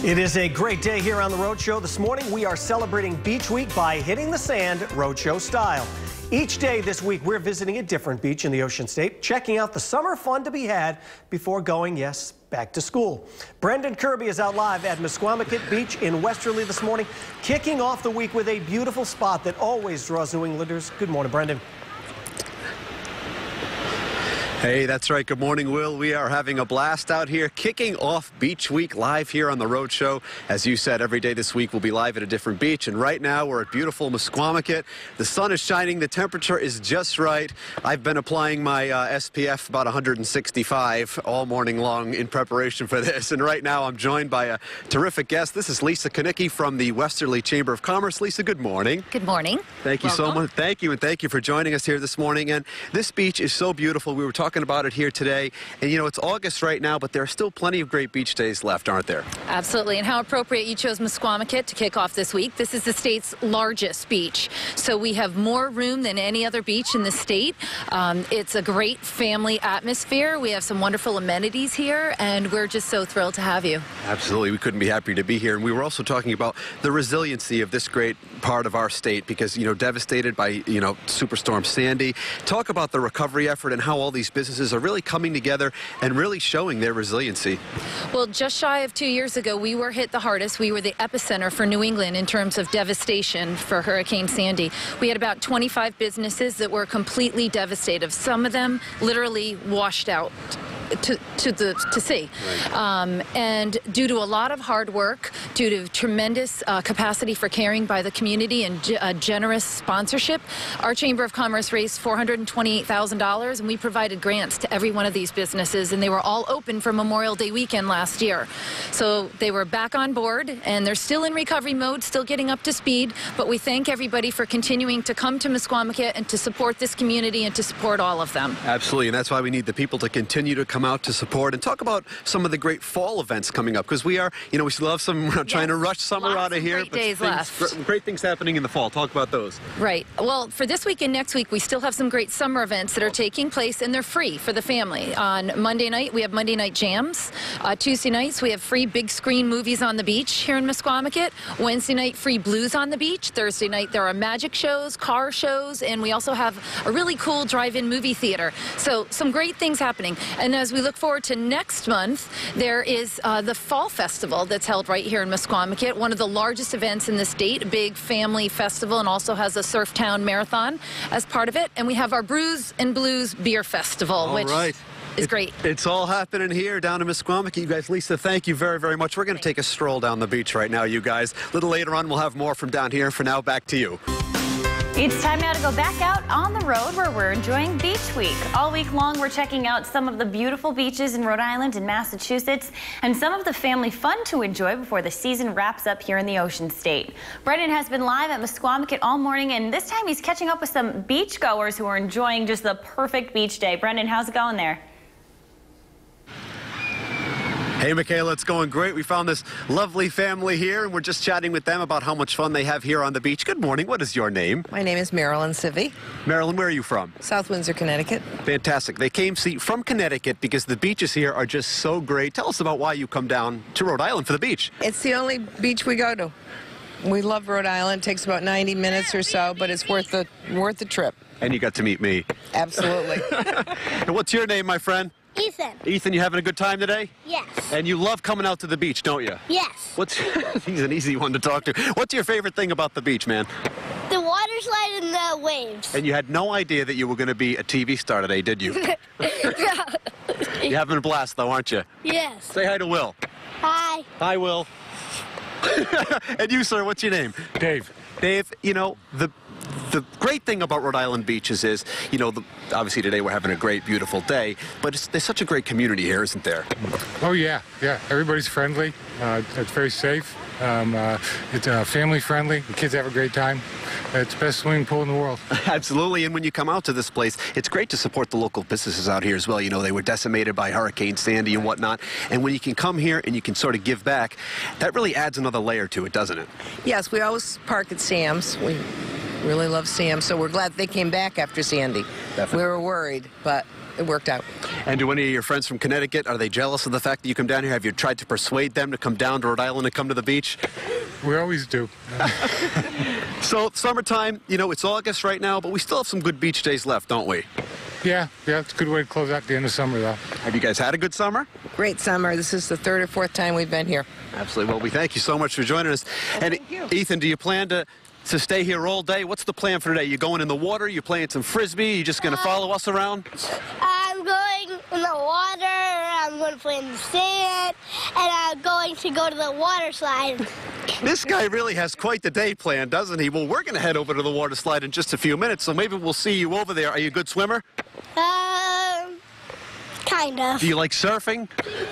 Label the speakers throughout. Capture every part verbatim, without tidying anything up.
Speaker 1: It is a great day here on the Rhode Show. This morning we are celebrating Beach Week by hitting the sand Rhode Show style. Each day this week we're visiting a different beach in the Ocean State, checking out the summer fun to be had before going, yes, back to school. Brendan Kirby is out live at Misquamicut Beach in Westerly this morning, kicking off the week with a beautiful spot that always draws New Englanders. Good morning, Brendan.
Speaker 2: Hey, that's right. Good morning, Will. We are having a blast out here, kicking off Beach Week live here on the Rhode Show. As you said, every day this week we'll be live at a different beach, and right now we're at beautiful Misquamicut. The sun is shining, the temperature is just right. I've been applying my uh, S P F about one hundred sixty-five all morning long in preparation for this, and right now I'm joined by a terrific guest. This is Lisa Konicki from the Westerly Chamber of Commerce. Lisa, good morning.
Speaker 3: Good morning.
Speaker 2: Thank you
Speaker 3: Welcome.
Speaker 2: so much. Thank you, and thank you for joining us here this morning. And this beach is so beautiful. We were talking about it here today, and you know, it's August right now, but there are still plenty of great beach days left, aren't there?
Speaker 3: Absolutely, and how appropriate you chose Misquamicut to kick off this week. This is the state's largest beach, so we have more room than any other beach in the state. Um, it's a great family atmosphere. We have some wonderful amenities here, and we're just so thrilled to have you.
Speaker 2: Absolutely, we couldn't be happier to be here. And we were also talking about the resiliency of this great part of our state, because, you know, devastated by, you know, Superstorm Sandy. Talk about the recovery effort and how all these businesses are really coming together and really showing their resiliency.
Speaker 3: Well, just shy of two years ago, we were hit the hardest. We were the epicenter for New England in terms of devastation for Hurricane Sandy. We had about twenty-five businesses that were completely devastated. Some of them literally washed out to, to the to sea. Right. Um, and due to a lot of hard work, due to tremendous uh, capacity for caring by the community and uh, generous sponsorship, our Chamber of Commerce raised four hundred twenty-eight thousand dollars, and we provided grants to every one of these businesses, and they were all open for Memorial Day weekend last year. So they were back on board, and they're still in recovery mode, still getting up to speed, but we thank everybody for continuing to come to Misquamicut and to support this community and to support all of them.
Speaker 2: Absolutely, and that's why we need the people to continue to come out to support and talk about some of the great fall events coming up, because we are, you know, we still have some, we're not trying yes. to rush summer
Speaker 3: Lots
Speaker 2: out of, of here,
Speaker 3: great
Speaker 2: but
Speaker 3: days
Speaker 2: things,
Speaker 3: left.
Speaker 2: great things happening in the fall. Talk about those.
Speaker 3: Right. Well, for this week and next week, we still have some great summer events that are taking place, and they're free for the family. On Monday night, we have Monday night jams. Uh, Tuesday nights, we have free big screen movies on the beach here in Misquamicut. Wednesday night, free blues on the beach. Thursday night, there are magic shows, car shows, and we also have a really cool drive-in movie theater. So some great things happening. And as we look forward to next month, there is uh, the Fall Festival that's held right here in Misquamicut, one of the largest events in the state, a big family festival, and also has a Surf Town Marathon as part of it. And we have our Brews and Blues Beer Festival,
Speaker 2: All
Speaker 3: which
Speaker 2: right.
Speaker 3: is
Speaker 2: it,
Speaker 3: great.
Speaker 2: It's all happening here down in Misquamicut. You guys, Lisa, thank you very, very much. We're going to take a stroll down the beach right now, you guys. A little later on, we'll have more from down here. For now, back to you.
Speaker 4: It's time now to go back out on the road where we're enjoying Beach Week. All week long, we're checking out some of the beautiful beaches in Rhode Island and Massachusetts and some of the family fun to enjoy before the season wraps up here in the Ocean State. Brendan has been live at Misquamicut all morning, and this time he's catching up with some beach goers who are enjoying just the perfect beach day. Brendan, how's it going there?
Speaker 2: Hey, Michaela, it's going great. We found this lovely family here, and we're just chatting with them about how much fun they have here on the beach. Good morning. What is your name?
Speaker 5: My name is Marilyn Civey.
Speaker 2: Marilyn, where are you from?
Speaker 5: South Windsor, Connecticut.
Speaker 2: Fantastic. They came see, from Connecticut because the beaches here are just so great. Tell us about why you come down to Rhode Island for the beach.
Speaker 5: It's the only beach we go to. We love Rhode Island. It takes about ninety minutes or so, but it's worth the, worth the trip.
Speaker 2: And you got to meet me.
Speaker 5: Absolutely.
Speaker 2: And what's your name, my friend?
Speaker 6: Ethan.
Speaker 2: Ethan, you having a good time today?
Speaker 6: Yes.
Speaker 2: And you love coming out to the beach, don't you?
Speaker 6: Yes.
Speaker 2: What's he's an easy one to talk to. What's your favorite thing about the beach, man?
Speaker 6: The water slide and the waves.
Speaker 2: And you had no idea that you were going to be a T V star today, did you? You're having a blast, though, aren't you?
Speaker 6: Yes.
Speaker 2: Say hi to Will.
Speaker 6: Hi.
Speaker 2: Hi, Will. And you, sir, what's your name?
Speaker 7: Dave.
Speaker 2: Dave, you know, the the great thing about Rhode Island beaches is, you know, the, obviously today we're having a great, beautiful day, but it's, there's such a great community here, isn't there?
Speaker 7: Oh, yeah, yeah. Everybody's friendly. Uh, it's very safe. Um, uh, it's uh, family friendly. The kids have a great time. It's the best swimming pool in the world.
Speaker 2: Absolutely, and when you come out to this place, it's great to support the local businesses out here as well. You know, they were decimated by Hurricane Sandy and whatnot, and when you can come here and you can sort of give back, that really adds another layer to it, doesn't it?
Speaker 5: Yes, we always park at Sam's. We Really love seeing them. So we're glad they came back after Sandy.
Speaker 2: Definitely.
Speaker 5: We were worried, but it worked out.
Speaker 2: And do any of your friends from Connecticut, are they jealous of the fact that you come down here? Have you tried to persuade them to come down to Rhode Island and come to the beach?
Speaker 7: We always do.
Speaker 2: So, summertime, you know, it's August right now, but we still have some good beach days left, don't we?
Speaker 7: Yeah, yeah, it's a good way to close out the end of summer, though.
Speaker 2: Have you guys had a good summer?
Speaker 5: Great summer. This is the third or fourth time we've been here.
Speaker 2: Absolutely. Well, we thank you so much for joining us.
Speaker 5: Oh,
Speaker 2: and
Speaker 5: thank you.
Speaker 2: Ethan, do you plan to, to stay here all day? What's the plan for today? You going in the water? You playing some Frisbee? You just going to
Speaker 6: Uh,
Speaker 2: follow us around?
Speaker 6: I'm going in the water, I'm going to play in the sand, and I'm going to go to the water slide.
Speaker 2: This guy really has quite the day planned, doesn't he? Well, we're going to head over to the water slide in just a few minutes, so maybe we'll see you over there. Are you a good swimmer?
Speaker 6: Um, kind of.
Speaker 2: Do you like surfing?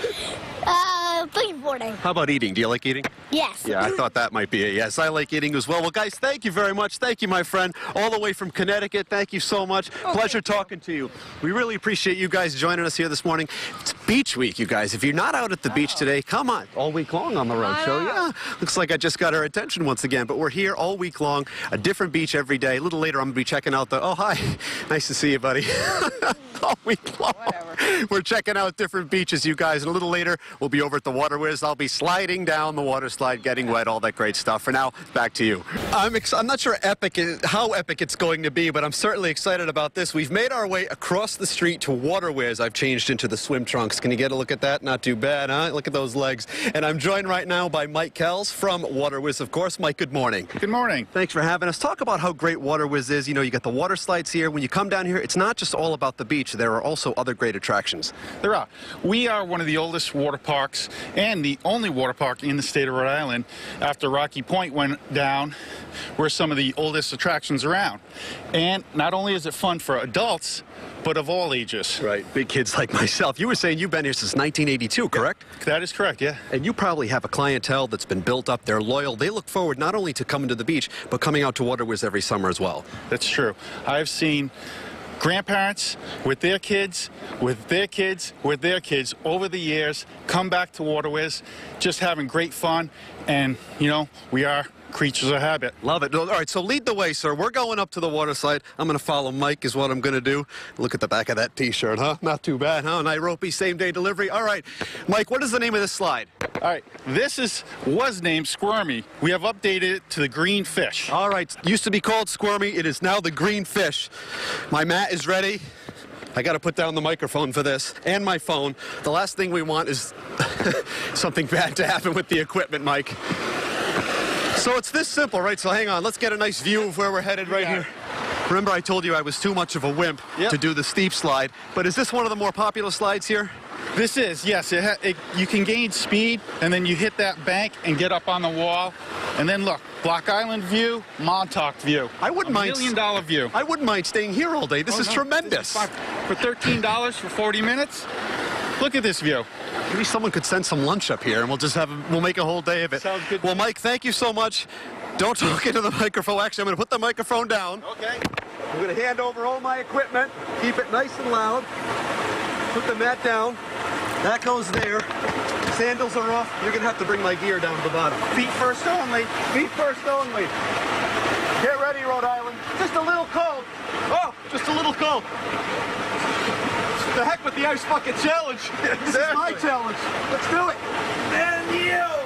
Speaker 6: Uh, boarding.
Speaker 2: How about eating? Do you like eating?
Speaker 6: Yes.
Speaker 2: Yeah, I thought that might be a yes. I like eating as well. Well, guys, thank you very much. Thank you, my friend, all the way from Connecticut. Thank you so much.
Speaker 5: Oh,
Speaker 2: Pleasure talking to you. We really appreciate you guys joining us here this morning. It's beach week, you guys. If you're not out at the beach today, come on. All week long on the Rhode Show. Yeah, looks like I just got our attention once again. But we're here all week long, a different beach every day. A little later, I'm going to be checking out the, oh, hi. Nice to see you, buddy. All week long.
Speaker 5: Whatever.
Speaker 2: We're checking out different beaches, you guys. And a little later, we'll be over at the Water Whiz. I'll be sliding down the water slide, getting wet, all that great stuff. For now, back to you. I'm, ex I'm not sure epic is, how epic it's going to be, but I'm certainly excited about this. We've made our way across the street to Water Whiz. I've changed into the swim trunks. Can you get a look at that? Not too bad, huh? Look at those legs. And I'm joined right now by Mike Kells from Water Whiz, of course. Mike, good morning.
Speaker 8: Good morning.
Speaker 2: Thanks for having us. Talk about how great Water Whiz is. You know, you got the water slides here. When you come down here, it's not just all about the beach. There are also other great attractions.
Speaker 8: There are. We are one of the oldest water parks and the only water park in the state of Rhode Island. After Rocky Point went down, we're some of the oldest attractions around. And not only is it fun for adults, but of all ages.
Speaker 2: Right. Big kids like myself. You were saying you've been here since nineteen eighty-two, correct?
Speaker 8: That is correct, yeah.
Speaker 2: And you probably have a clientele that's been built up. They're loyal. They look forward not only to coming to the beach, but coming out to Water Whiz every summer as well.
Speaker 8: That's true. I've seen grandparents with their kids, with their kids, with their kids over the years come back to Water Whiz, just having great fun. And, you know, we are creatures of habit.
Speaker 2: Love it. All right, so lead the way, sir. We're going up to the water slide. I'm going to follow Mike is what I'm going to do. Look at the back of that T-shirt, huh? Not too bad, huh? Nairobi, same-day delivery. All right, Mike, what is the name of this slide?
Speaker 8: All right, this is was named Squirmy. We have updated it to the Green Fish.
Speaker 2: All right, used to be called Squirmy. It is now the Green Fish. My mat is ready. I got to put down the microphone for this and my phone. The last thing we want is something bad to happen with the equipment, Mike. So it's this simple, right? So hang on, let's get a nice view of where we're headed right here. Remember I told you I was too much of a wimp
Speaker 8: Yep.
Speaker 2: to do the steep slide, but is this one of the more popular slides here?
Speaker 8: This is, yes, it ha it, you can gain speed, and then you hit that bank and get up on the wall. And then look, Block Island view, Montauk view.
Speaker 2: I wouldn't
Speaker 8: a
Speaker 2: mind
Speaker 8: million dollar view.
Speaker 2: I wouldn't mind staying here all day. This
Speaker 8: Oh,
Speaker 2: is
Speaker 8: no,
Speaker 2: tremendous.
Speaker 8: this is fun. For thirteen dollars for forty minutes, look at this view.
Speaker 2: Maybe someone could send some lunch up here and we'll just have, we'll make a whole day of it.
Speaker 8: Sounds good.
Speaker 2: Well, Mike, thank you so much. Don't talk into the microphone. Actually, I'm going to put the microphone down.
Speaker 8: Okay.
Speaker 2: I'm going to hand over all my equipment. Keep it nice and loud. Put the mat down. That goes there. Sandals are off. You're going to have to bring my gear down to the bottom.
Speaker 8: Feet first only.
Speaker 2: Feet first only. Get ready, Rhode Island. Just a little cold. Oh, just a little cold. The heck with the ice bucket challenge. This is my challenge. Let's do it. And you.